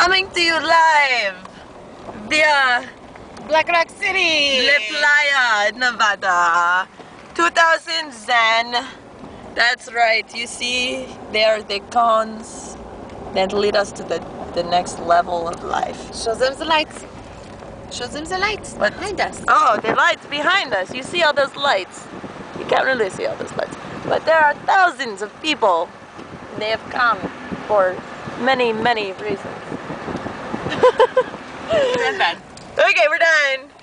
Coming to you live via Black Rock City, La Playa, Nevada, 2000 Zen. That's right. You see, there are the cones that lead us to the next level of life. Show them the lights. Show them the lights behind us. Oh, the lights behind us. You see all those lights. You can't really see all those lights. But there are thousands of people. They have come for many, many reasons. Not bad. Okay, we're done.